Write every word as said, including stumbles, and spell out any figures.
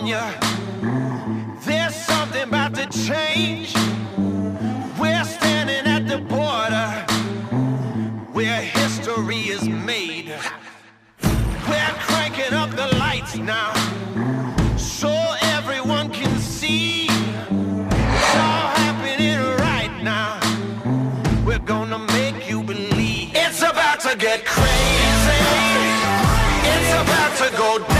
warn you, there's something about to change. We're standing at the border where history is made. We're cranking up the lights now so everyone can see it's all happening right now. We're gonna make you believe it's about to get crazy. It's about to go down.